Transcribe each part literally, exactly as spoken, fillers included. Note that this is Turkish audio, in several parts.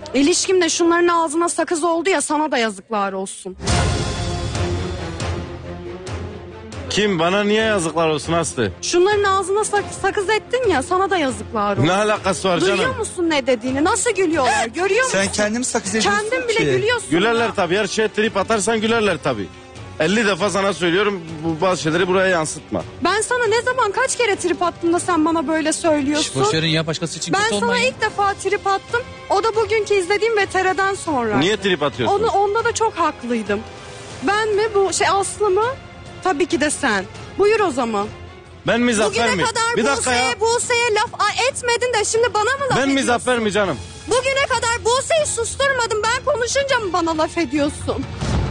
İlişkimde şunların ağzına sakız oldu ya, sana da yazıklar olsun. Kim? Bana niye yazıklar olsun Aslı? Şunların ağzına sak sakız ettin ya, sana da yazıklar olsun. Ne alakası var Duyuyor canım? musun ne dediğini? Nasıl gülüyorlar? Görüyor musun? Sen kendin mi sakız ediyorsun Kendin bile ki? gülüyorsun. Gülerler ya. tabii. Her şeye trip atarsan gülerler tabii. elli defa sana söylüyorum, bu bazı şeyleri buraya yansıtma. Ben sana ne zaman kaç kere trip attım da sen bana böyle söylüyorsun? Boş verin ya, başkası için Ben kötü sana olmayın. ilk defa trip attım. O da bugünkü izlediğim V T R'den sonra. Niye trip atıyorsun? Onu, onda da çok haklıydım. Ben mi bu şey Aslı mı? Tabii ki de sen. Buyur o zaman. Ben mi Zafer Bugüne mi? kadar Bir dakika ya. Buse'ye Buse'ye laf a, etmedin de şimdi bana mı laf Ben mi ediyorsun? Zafer mi canım? Bugüne kadar Buse'yi susturmadın. Ben konuşunca mı bana laf ediyorsun?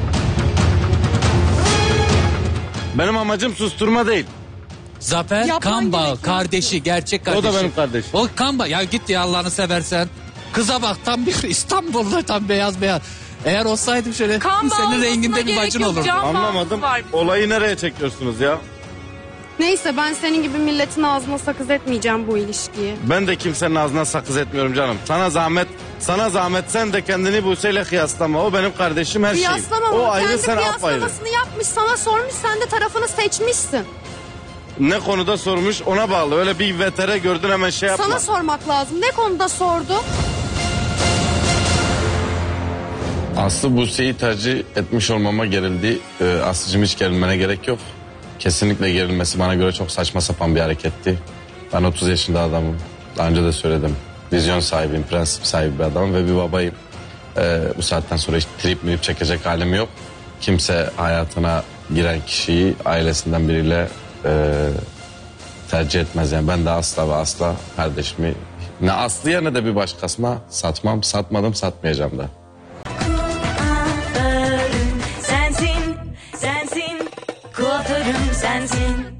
Benim amacım susturma değil. Zafer Yapman kan bağı, gereken kardeşi, gerçek kardeşi. O da benim kardeşim. O kan bağı. Ya git ya, Allah'ını seversen. Kıza bak, tam bir İstanbul'da, tam beyaz beyaz. Eğer olsaydım şöyle Kan bağı senin olmasına renginde bir gerek bacın yok, olurdu. can bağımız Anlamadım. var. Olayı nereye çekiyorsunuz ya? Neyse, ben senin gibi milletin ağzına sakız etmeyeceğim bu ilişkiyi. Ben de kimsenin ağzına sakız etmiyorum canım. Sana zahmet, sana zahmet, sen de kendini Buse'yle kıyaslama. O benim kardeşim, her şeyim. Kıyaslama O mı? ayrı, Kendi sen apayrı. kıyaslamasını yapmış, sana sormuş, sen de tarafını seçmişsin. Ne konuda sormuş ona bağlı. Öyle bir V T R gördün hemen şey yapma. Sana sormak lazım. Ne konuda sordu? Aslı Buse'yi tercih etmiş olmama gerildi. Ee, Aslı'cığım hiç gerilmene gerek yok. Kesinlikle gerilmesi bana göre çok saçma sapan bir hareketti. Ben otuz yaşında adamım. Daha önce de söyledim. Vizyon sahibiyim, prensip sahibi bir adamım ve bir babayım. Ee, bu saatten sonra hiç trip mirip çekecek halim yok. Kimse hayatına giren kişiyi ailesinden biriyle e, tercih etmez. Yani ben de asla ve asla kardeşimi ne Aslı'ya ne de bir başkasına satmam, satmadım, satmayacağım da. Sensin, sensin, kuaförüm sensin.